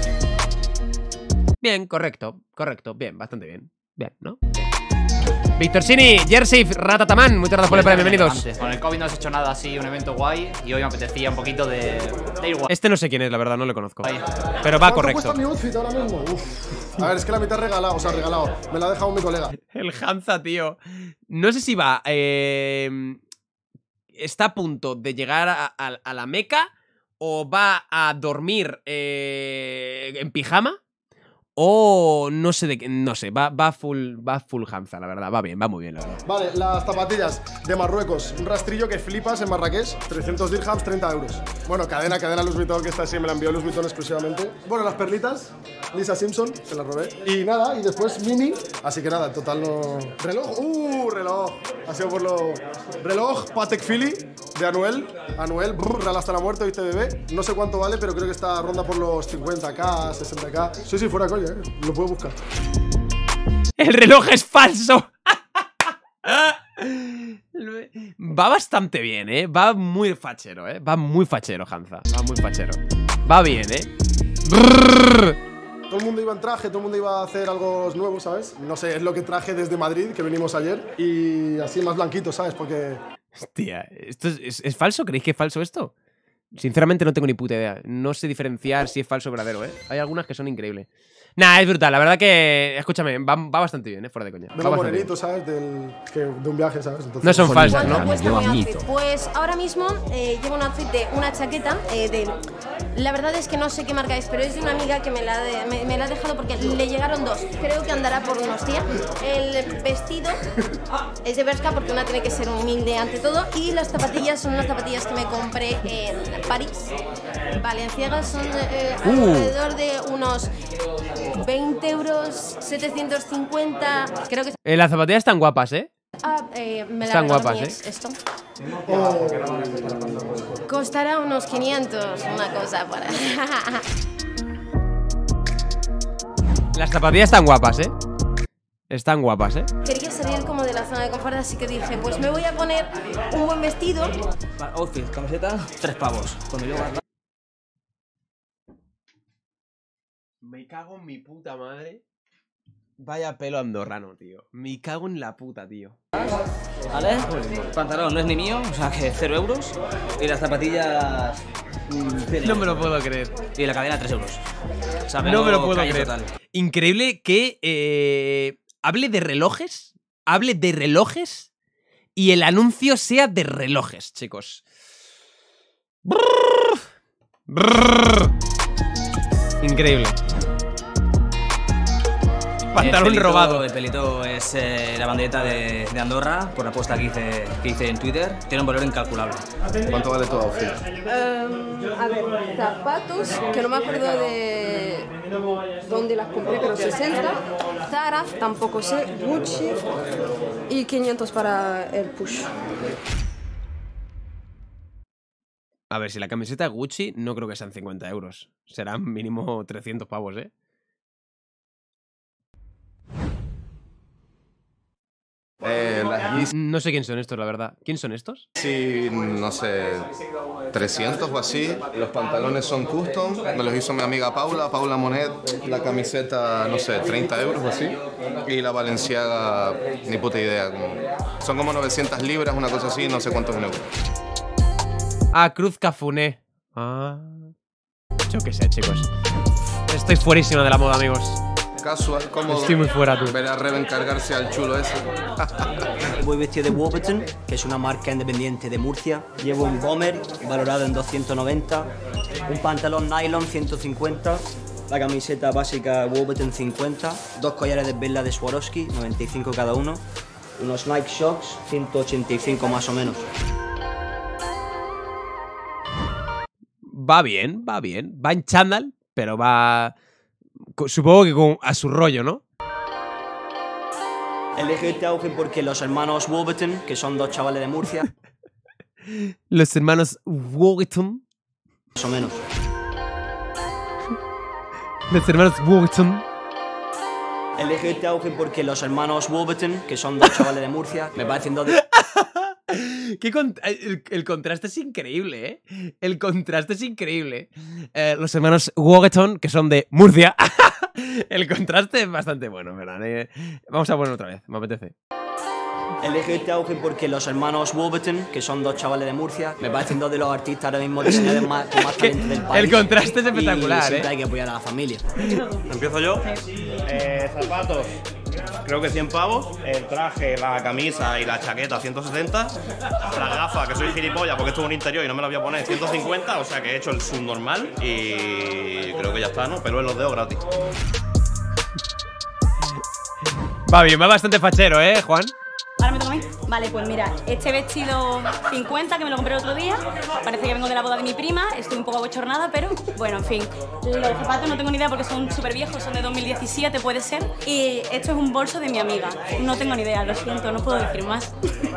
Bien, correcto, correcto, bien, bastante bien. Bien, ¿no? Bien. Víctor Sini, Jersey, Ratataman, muchas gracias por el premio, bienvenidos. Con el COVID no has hecho nada así, un evento guay, y hoy me apetecía un poquito de, de igual. Este no sé quién es, la verdad, no le conozco. Pero va correcto. ¿Cuánto cuesta mi outfit ahora mismo? Uf. A ver, es que la mitad regalado, o sea, regalado. Me la ha dejado mi colega. El Hanza, tío. No sé si va... Eh, está a punto de llegar a, a, a la Meca o va a dormir eh, en pijama. O no sé de qué, no sé, va, va full, va full Hamza, la verdad, va bien, va muy bien, la verdad. Vale, las zapatillas de Marruecos, un rastrillo que flipas en Marrakech, trescientos dirhams, treinta euros. Bueno, cadena, cadena Louis Vuitton, que esta sí me la envió Louis Vuitton exclusivamente. Bueno, las perlitas, Lisa Simpson, se las robé. Y nada, y después Mini, así que nada, en total no... Reloj, uh, reloj, ha sido por lo... Reloj Patek Philippe de Anuel, Anuel, brr, real hasta la muerte, ¿viste, bebé? No sé cuánto vale, pero creo que está ronda por los cincuenta K, sesenta K. Sí, sí, fuera coña. Lo puedo buscar. El reloj es falso. Va bastante bien, ¿eh? Va muy fachero, ¿eh? Va muy fachero, Hanza. Va muy fachero. Va bien, ¿eh? Brrr. Todo el mundo iba en traje, todo el mundo iba a hacer algo nuevo, ¿sabes? No sé, es lo que traje desde Madrid, que venimos ayer. Y así más blanquito, ¿sabes? Porque... Hostia, ¿esto es, es, es falso? ¿Creéis que es falso esto? Sinceramente no tengo ni puta idea. No sé diferenciar si es falso o verdadero, ¿eh? Hay algunas que son increíbles. Nah, es brutal. La verdad que, escúchame, va, va bastante bien, ¿eh? Fuera de coña. De los morenitos, ¿sabes? Del, que, de un viaje, ¿sabes? Entonces, no son falsas, ¿no? Pues ahora mismo eh, llevo un outfit de una chaqueta eh, de... La verdad es que no sé qué marca es, pero es de una amiga que me la, de, me, me la ha dejado porque le llegaron dos. Creo que andará por unos días. El vestido es de Bershka porque una tiene que ser humilde ante todo. Y las zapatillas son unas zapatillas que me compré en París. Valenciagas son eh, uh. alrededor de unos veinte euros, setecientos cincuenta. Creo que... Eh, las zapatillas están guapas, ¿eh? Ah, eh, me Están la guapas, mi ¿eh? ex, esto. Oh. Costará unos quinientos, una cosa para... Las zapatillas están guapas, ¿eh? Están guapas, ¿eh? Quería salir como de la zona de confort, así que dije, pues me voy a poner un buen vestido. Outfit, camiseta, tres pavos. Cuando yo guardo... Me cago en mi puta madre. Vaya pelo andorrano, tío. Me cago en la puta, tío. ¿Vale? El pantalón no es ni mío, o sea que cero euros. Y las zapatillas... Mmm, no me lo puedo creer. Y la cadena tres euros. O sea, no me lo puedo creer. Total. Increíble que eh, hable de relojes, hable de relojes y el anuncio sea de relojes, chicos. Brrr, brrr. Increíble. Pantalón el pelito, robado. El pelito es eh, la bandereta de, de Andorra, por la apuesta que hice, que hice en Twitter. Tiene un valor incalculable. ¿Cuánto vale tu outfit? Um, a ver, zapatos, que no me acuerdo de dónde las compré, pero sesenta. Zara, tampoco sé. Gucci y quinientos para el push. A ver, si la camiseta Gucci no creo que sean cincuenta euros. Serán mínimo trescientos pavos, ¿eh? Eh, las... No sé quién son estos, la verdad. ¿Quién son estos? Sí, no sé, trescientos o así. Los pantalones son custom, me los hizo mi amiga Paula, Paula Monet. La camiseta, no sé, treinta euros o así. Y la Balenciaga, ni puta idea. Como... Son como novecientas libras, una cosa así, no sé cuántos euros. Ah, Cruz Cafuné. Ah. Yo qué sé, chicos. Estoy fuerísimo de la moda, amigos. casual, cómodo. Estoy muy fuera, tú. Ver a Reven cargarse al chulo ese. Voy vestido de Wolverton, que es una marca independiente de Murcia. Llevo un bomber valorado en doscientos noventa, un pantalón nylon ciento cincuenta, la camiseta básica Wolverton cincuenta, dos collares de vela de Swarovski, noventa y cinco cada uno, unos Nike Shocks, ciento ochenta y cinco más o menos. Va bien, va bien. Va en chándal, pero va... Supongo que con, a su rollo, ¿no? Elegí este outfit porque los hermanos Wolverton, que son dos chavales de Murcia... Los hermanos Wolverton. Más o menos. Los hermanos Wolverton. Elegí este outfit porque los hermanos Wolverton, que son dos chavales de Murcia, me parecen dos de... ¿Qué con el, el contraste es increíble, ¿eh? El contraste es increíble. Eh, los hermanos Wolverton, que son de Murcia. El contraste es bastante bueno, ¿verdad? Eh, vamos a poner otra vez, me apetece. Elegí este outfit porque los hermanos Wolverton, que son dos chavales de Murcia, me parecen dos de los artistas ahora mismo diseñadores más, con más talento del país. El contraste es espectacular, y siempre ¿eh? hay que apoyar a la familia. ¿Empiezo yo? Eh, zapatos, creo que cien pavos. El traje, la camisa y la chaqueta, ciento setenta. Las gafas, que soy gilipollas porque esto es un interior y no me las voy a poner, ciento cincuenta. O sea que he hecho el subnormal y creo que ya está, ¿no? Pero en los dedos gratis. Va bien, va bastante fachero, ¿eh, Juan? Ahora me toca a mí. Vale, pues mira, este vestido cincuenta que me lo compré el otro día. Parece que vengo de la boda de mi prima. Estoy un poco abochornada, pero bueno, en fin. Los zapatos no tengo ni idea porque son súper viejos, son de dos mil diecisiete, puede ser. Y esto es un bolso de mi amiga. No tengo ni idea, lo siento, no puedo decir más.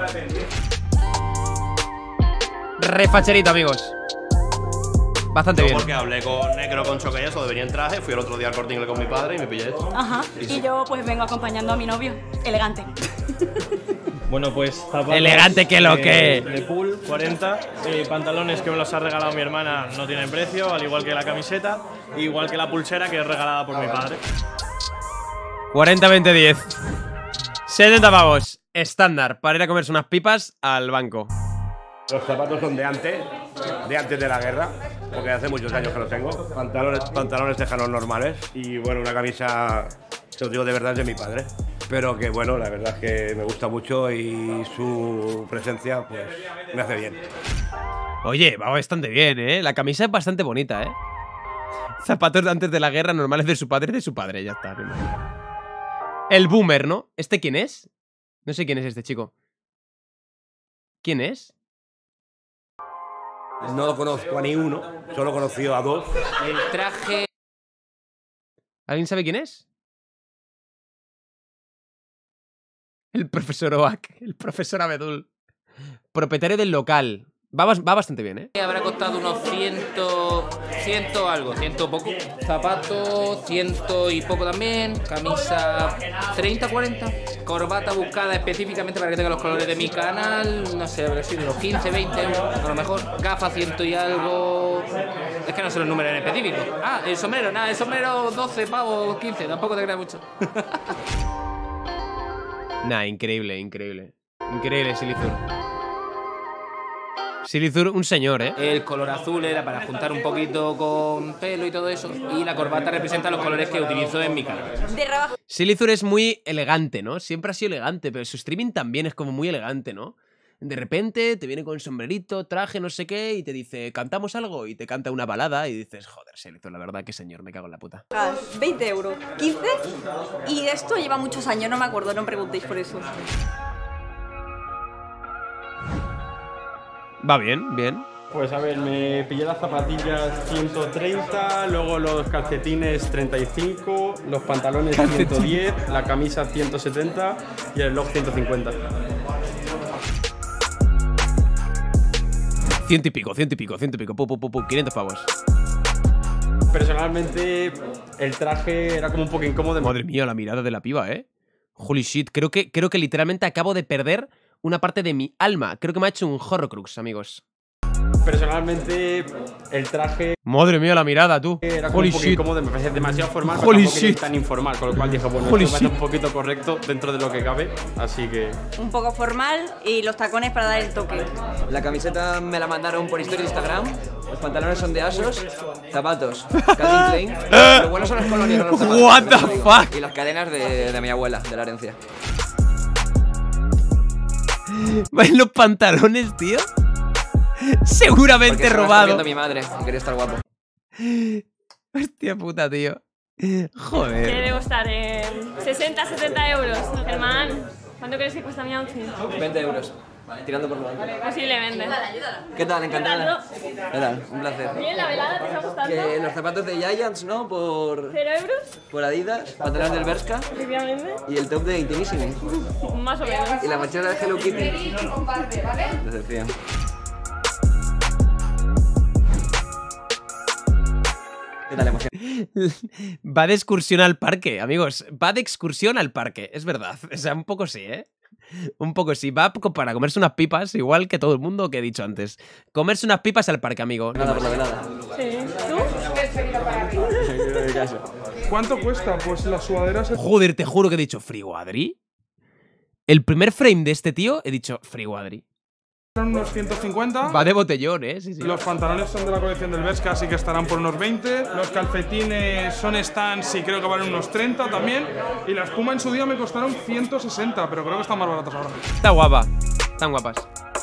Refacherito, amigos. Bastante yo bien. Porque hablé con Necro con Choque y eso, de venir en traje. Fui el otro día al Corte Inglés con mi padre y me pillé esto. Ajá. Y, Y sí. yo pues vengo acompañando a mi novio. Elegante. Bueno, pues zapatos Elegante que lo de, que. de pool, cuarenta. Eh, pantalones que me los ha regalado mi hermana no tienen precio, al igual que la camiseta, igual que la pulsera que es regalada por mi padre. cuarenta, veinte, diez. setenta pavos. Estándar para ir a comerse unas pipas al banco. Los zapatos son de antes, de antes de la guerra, porque hace muchos años que los tengo. Pantalones, pantalones tejanos normales y bueno, una camisa, se lo digo de verdad, es de mi padre. Pero que bueno, la verdad es que me gusta mucho y su presencia pues me hace bien. Oye, va bastante bien, ¿eh? La camisa es bastante bonita, ¿eh? Zapatos de antes de la guerra normales de su padre y de su padre, ya está. El boomer, ¿no? ¿Este quién es? No sé quién es este chico. ¿Quién es? No lo conozco a ni uno, solo he conocido a dos. El traje... ¿Alguien sabe quién es? El profesor Oak, el profesor Abedul. Propietario del local. Va, va bastante bien, ¿eh? Habrá costado unos ciento... Ciento algo, ciento poco. Zapatos, ciento y poco también. Camisa, treinta, cuarenta. Corbata buscada específicamente para que tenga los colores de mi canal. No sé, habrá sido unos quince, veinte euros, a lo mejor. Gafas, ciento y algo. Es que no sé los números en específico. Ah, el sombrero, nada, el sombrero doce pavos, quince. Tampoco te creas mucho. Nah, increíble, increíble. Increíble, Silizur. Silizur, un señor, ¿eh? El color azul era para juntar un poquito con pelo y todo eso. Y la corbata representa los colores que utilizo en mi canal. De rebaja. Silizur es muy elegante, ¿no? Siempre ha sido elegante, pero su streaming también es como muy elegante, ¿no? De repente te viene con sombrerito, traje, no sé qué, y te dice, ¿cantamos algo? Y te canta una balada y dices, joder, Silizur, la verdad que señor, me cago en la puta. veinte euros, quince, y esto lleva muchos años, no me acuerdo, no me preguntéis por eso. Va bien, bien. Pues a ver, me pillé las zapatillas ciento treinta, luego los calcetines treinta y cinco, los pantalones ciento diez, la camisa ciento setenta y el reloj ciento cincuenta. Ciento y pico, ciento y pico, ciento y pico, pu, pu, pu, pu, quinientos pavos. Personalmente, el traje era como un poco incómodo. Madre mía, la mirada de la piba, ¿eh? Holy shit, creo que, creo que literalmente acabo de perder una parte de mi alma. Creo que me ha hecho un horrocrux, amigos. Personalmente, el traje Madre mía, la mirada, tú. era como Holy un poco shit. incómodo, me parecía demasiado formal, pero Holy tampoco quería ir shit. tan informal, con lo cual dije, bueno, Holy esto me shit. parece un poquito correcto dentro de lo que cabe, así que... Un poco formal y los tacones para dar el toque. La camiseta me la mandaron por historia de Instagram. Los pantalones son de Asos. Zapatos, Calvin Klein. Lo bueno son los colonias, no los zapatos. What the también te digo. fuck? Y las cadenas de, de mi abuela, de la herencia. ¿Ven los pantalones, tío? Porque Seguramente se la está robado. viendo mi madre y quería estar guapo. Hostia puta, tío. Joder. Debe costar eh, sesenta, setenta euros. Germán, ¿cuánto crees que cuesta mi outfit? veinte euros. Tirando por lo alto. Posiblemente. ¿Qué tal? Encantada. Ayúdalo. ¿Qué tal? Un placer. Bien, la velada te está gustando. Que los zapatos de Giants, ¿no? Por, ¿Cero euros? por Adidas, pantalones del Bershka Efectivamente. y el top de Intimissimi. Más o menos. Y la mochila de Hello Kitty. Decepción. ¿Qué tal emoción? Va de excursión al parque, amigos. Va de excursión al parque, es verdad. O sea, un poco sí, ¿eh? Un poco sí. Va para comerse unas pipas, igual que todo el mundo que he dicho antes. Comerse unas pipas al parque, amigo. Nada por la velada. Sí. ¿Tú? ¿Cuánto cuesta? Pues la sudadera se... Joder, te juro que he dicho Friguadri. El primer frame de este tío he dicho Friguadri. Son unos ciento cincuenta. Va de botellón, ¿eh? Sí, sí. Los pantalones son de la colección del Bershka, así que estarán por unos veinte. Los calcetines son stands y creo que valen unos treinta también. Y la espuma en su día me costaron ciento sesenta, pero creo que están más baratas ahora. Está guapa. Están guapas.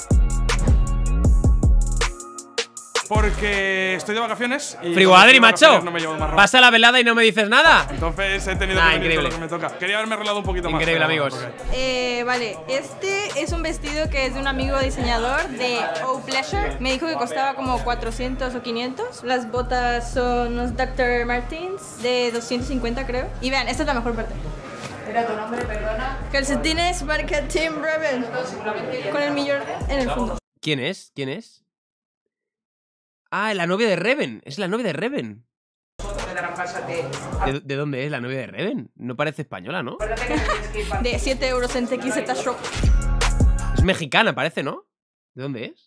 Porque estoy de vacaciones y... Friguadri, cuando estoy de macho. vacaciones no me llevo más ropa. Vas a la velada y no me dices nada. Entonces he tenido Nah, que venir increíble. con lo que me toca. Quería haberme arreglado un poquito más. Increíble, pero amigos. bueno, Eh, vale, este es un vestido que es de un amigo diseñador de Oh Pleasure. Me dijo que costaba como cuatrocientos o quinientos. Las botas son unos doctor Martens de doscientos cincuenta, creo. Y vean, esta es la mejor parte. Era tu nombre, perdona. Calcetines marca Tim Rebel con el millón en el fondo. ¿Quién es? ¿Quién es? Ah, la novia de Reven. Es la novia de Reven. ¿De, de dónde es la novia de Reven? No parece española, ¿no? De siete euros en T X Z Shop. Es mexicana, parece, ¿no? ¿De dónde es?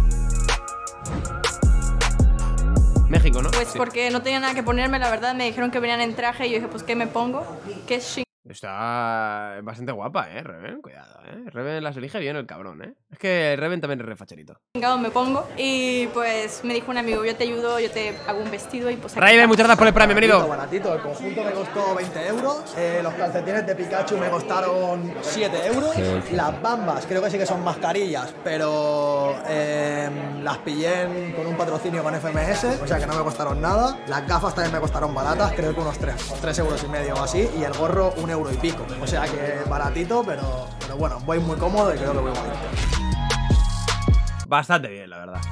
México, ¿no? Pues Sí. porque no tenía nada que ponerme, la verdad. Me dijeron que venían en traje y yo dije, pues ¿qué me pongo? ¿Qué ching? Está bastante guapa, ¿eh? Reven, cuidado, ¿eh? Reven las elige bien el cabrón, ¿eh? Es que Reven también es re facherito. me pongo? Y pues me dijo un amigo, yo te ayudo, yo te hago un vestido y pues... aquí Raven, está. muchas gracias por el Prime, bienvenido. Baratito, el conjunto me costó veinte euros, eh, los calcetines de Pikachu me costaron siete euros, las bambas creo que sí que son mascarillas, pero eh, las pillé en- con un patrocinio con F M S, o sea que no me costaron nada, las gafas también me costaron baratas, creo que unos tres euros y medio o así, y el gorro un euro y pico, o sea que baratito, pero, pero bueno, voy muy cómodo y creo que voy muy bien. Bastante bien, la verdad.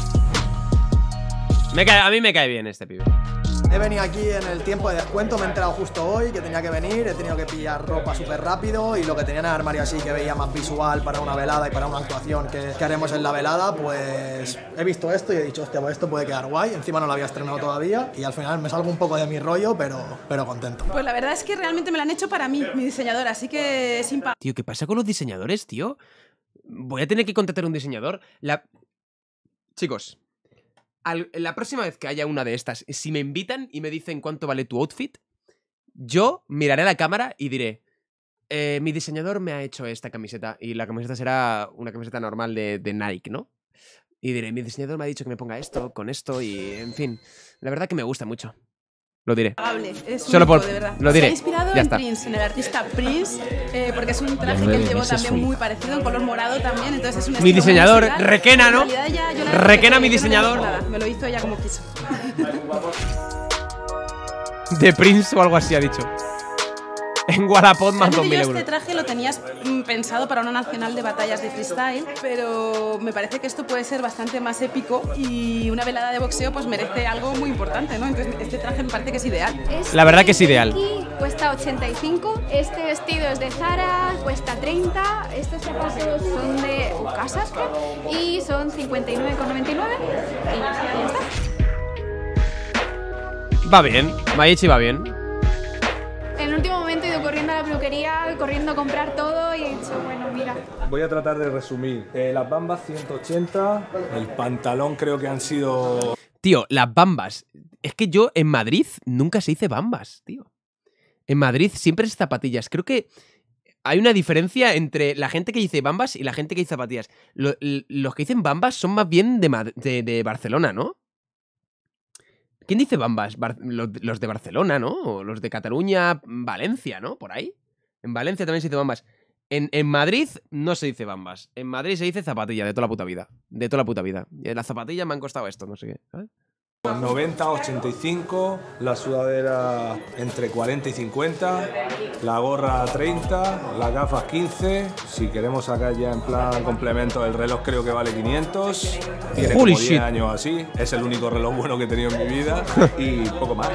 Me cae, a mí me cae bien este pibe. He venido aquí en el tiempo de descuento, me he enterado justo hoy que tenía que venir, he tenido que pillar ropa súper rápido y lo que tenía en el armario así que veía más visual para una velada y para una actuación que, que haremos en la velada, pues he visto esto y he dicho, hostia, pues esto puede quedar guay, encima no lo había estrenado todavía y al final me salgo un poco de mi rollo, pero, pero contento. Pues la verdad es que realmente me lo han hecho para mí, mi diseñadora, así que es impagable. Tío, ¿qué pasa con los diseñadores, tío? Voy a tener que contratar un diseñador. La... Chicos, al- la próxima vez que haya una de estas, si me invitan y me dicen cuánto vale tu outfit, yo miraré a la cámara y diré, eh, mi diseñador me ha hecho esta camiseta y la camiseta será una camiseta normal de, de Nike, ¿no? Y diré, mi diseñador me ha dicho que me ponga esto, con esto y, en fin, la verdad que me gusta mucho. Lo diré. Es Solo único, por... de verdad. Lo diré. Se ha inspirado Ya en está. Prince, en el artista Prince, eh, porque es un traje que nueve él llevó meses también fui. muy parecido, en color morado también, entonces es un Mi estilo muy diseñador, musical. Requena, ¿no? En realidad ya yo la Requena, yo mi no le diseñador. digo nada, me lo hizo ella como quiso. De Prince o algo así ha dicho. En Wallapop más dos Realmente mil yo euros. este traje lo tenías mm, pensado para una nacional de batallas de freestyle, pero me parece que esto puede ser bastante más épico y una velada de boxeo pues merece algo muy importante, ¿no? Entonces este traje me parece que es ideal. La verdad que es ideal. Aquí cuesta ochenta y cinco, este vestido es de Zara, cuesta treinta, estos zapatos son de Ucasas creo, y son cincuenta y nueve con noventa y nueve y ya está. Va bien. Maichi va bien. En el último momento he ido corriendo a la peluquería, corriendo a comprar todo y he dicho, bueno, mira. Voy a tratar de resumir. Eh, las bambas ciento ochenta, el pantalón creo que han sido... Tío, las bambas. Es que yo en Madrid nunca se dice bambas, tío. En Madrid siempre es zapatillas. Creo que hay una diferencia entre la gente que dice bambas y la gente que dice zapatillas. Lo- l- los que dicen bambas son más bien de, Mad- de, de Barcelona, ¿no? ¿Quién dice bambas? Bar- los, los de Barcelona, ¿no? O los de Cataluña, Valencia, ¿no? Por ahí. En Valencia también se dice bambas. En, en Madrid no se dice bambas. En Madrid se dice zapatilla de toda la puta vida. De toda la puta vida. Y las zapatillas me han costado esto, no sé qué. ¿Sabes? noventa, ochenta y cinco, la sudadera entre cuarenta y cincuenta, la gorra treinta, las gafas quince. Si queremos sacar ya en plan complemento, el reloj creo que vale quinientos. Tiene Holy como shit. diez años así. Es el único reloj bueno que he tenido en mi vida. Y poco más.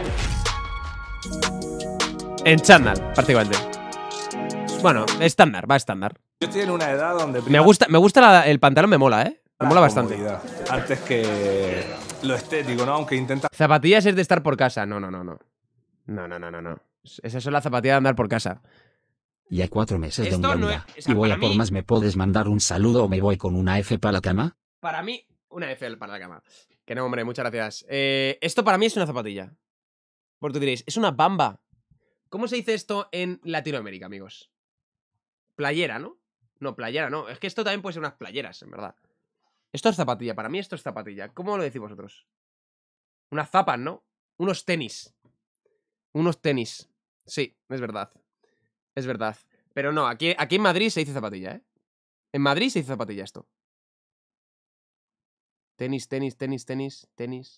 En chándal, prácticamente. Bueno, estándar, va estándar. Yo estoy en una edad donde... Me gusta, me gusta la- el pantalón, me mola, ¿eh? Me mola bastante. comodidad, antes que lo estético, ¿no? Aunque intenta... Zapatillas es de estar por casa. No, no, no, no. No, no, no, no, no. Esas son las zapatillas de andar por casa. Ya cuatro meses de Esto no unidad. es- o sea, Y voy para a por mí- más. ¿Me puedes mandar un saludo o me voy con una F para la cama? Para mí, una F para la cama. Que no, hombre, muchas gracias. Eh, esto para mí es una zapatilla. Por tú diréis, es una bamba. ¿Cómo se dice esto en Latinoamérica, amigos? Playera, ¿no? No, playera, no. Es que esto también puede ser unas playeras, en verdad. Esto es zapatilla. Para mí esto es zapatilla. ¿Cómo lo decís vosotros? Unas zapas, ¿no? Unos tenis. Unos tenis. Sí, es verdad. Es verdad. Pero no, aquí, aquí en Madrid se dice zapatilla, ¿eh? En Madrid se dice zapatilla esto. Tenis, tenis, tenis, tenis, tenis.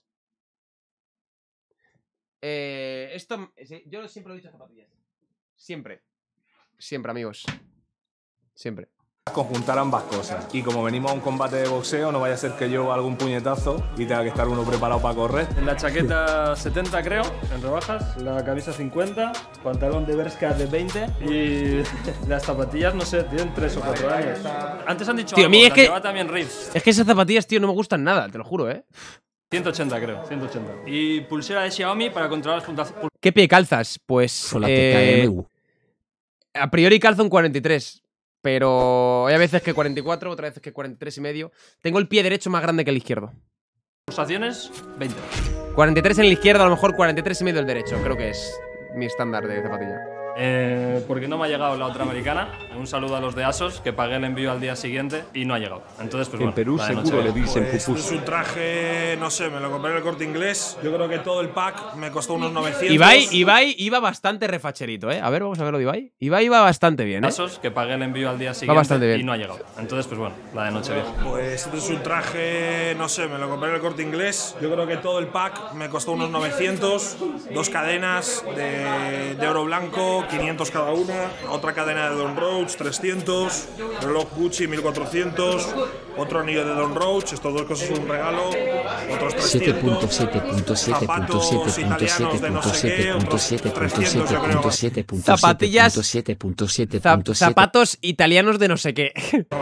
Eh, esto, sí, yo siempre lo he dicho zapatillas. Siempre. Siempre, amigos. Siempre. conjuntar ambas cosas. Y como venimos a un combate de boxeo, no vaya a ser que yo haga un puñetazo y tenga que estar uno preparado para correr. La chaqueta setenta creo, en rebajas, la camisa cincuenta, pantalón de Bershka de veinte y las zapatillas, no sé, tienen tres o cuatro años. Antes han dicho Tío, a mí algo, es las que, llevaba también Reeves. es que esas zapatillas, tío, no me gustan nada, te lo juro, ¿eh? ciento ochenta creo, ciento ochenta. Y pulsera de Xiaomi para controlar las puntas. ¿Qué pie calzas? Pues... Sola eh, T K M U. a priori calzo un cuarenta y tres, pero hay veces que cuarenta y cuatro, otras veces que cuarenta y tres y medio. Tengo el pie derecho más grande que el izquierdo. Pulsaciones, veinte. cuarenta y tres en el izquierdo, a lo mejor cuarenta y tres y medio el derecho. Creo que es mi estándar de zapatilla. Eh, porque no me ha llegado la otra americana. Un saludo a los de Asos, que pagué el envío al día siguiente y no ha llegado. Entonces, pues En bueno, Perú la de seguro noche. le dicen Pues, pupús. es un traje, no sé, me lo compré en el Corte Inglés. Yo creo que todo el pack me costó unos novecientos. Ibai, Ibai iba bastante refacherito, ¿eh? A ver, vamos a verlo de Ibai. Ibai iba bastante bien, ¿eh? Asos, que pagué el envío al día siguiente bastante bien. y no ha llegado. Entonces, pues bueno, la de noche bien. Pues este es un traje, no sé, me lo compré en el Corte Inglés. Yo creo que todo el pack me costó unos novecientos. Dos cadenas de, de oro blanco, quinientos cada una. Otra cadena de Don Roach, trescientos. Reloj Gucci, mil cuatrocientos. Otro anillo de Don Roach. Estas dos cosas son un regalo. Otros siete punto trescientos. siete punto siete punto Zapatos siete punto siete italianos de no punto sé siete qué, punto otros siete punto trescientos, siete yo creo. punto siete punto Zapatillas- siete punto siete Zap- punto siete. zapatos italianos de no sé qué.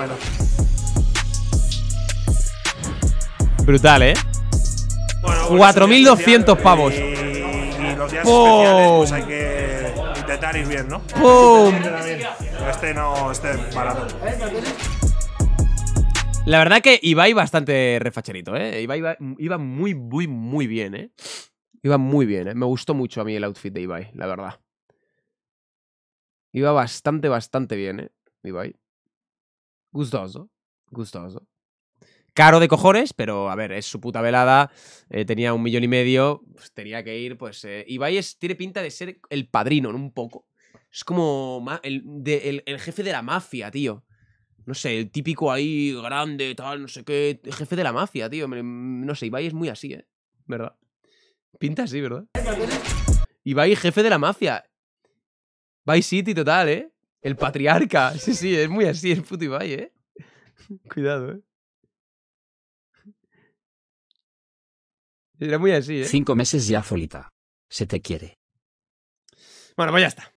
Brutal, ¿eh? cuatro mil doscientos pavos. Y, y los días ¡Pum! especiales, pues hay que intentar ir bien, ¿no? ¡Pum! Este no, este barato. La verdad que Ibai bastante refacherito, ¿eh? Ibai iba, iba muy, muy, muy bien, ¿eh? Iba muy bien, ¿eh? Me gustó mucho a mí el outfit de Ibai, la verdad. Iba bastante, bastante bien, ¿eh? Ibai. Gustoso. Gustoso. Caro de cojones, pero a ver, es su puta velada. Eh, tenía un millón y medio. Pues tenía que ir, pues. Eh, Ibai es, tiene pinta de ser el padrino, ¿no? Un poco. Es como ma- el, de- el, el jefe de la mafia, tío. No sé, el típico ahí grande, tal, no sé qué. El jefe de la mafia, tío. Me- No sé, Ibai es muy así, ¿eh? ¿Verdad? Pinta así, ¿verdad? Ibai, jefe de la mafia. Vice City total, ¿eh? El patriarca. Sí, sí, es muy así, el puto Ibai, ¿eh? Cuidado, ¿eh? Era muy así, ¿eh? Cinco meses ya, Folita. Se te quiere. Bueno, pues ya está.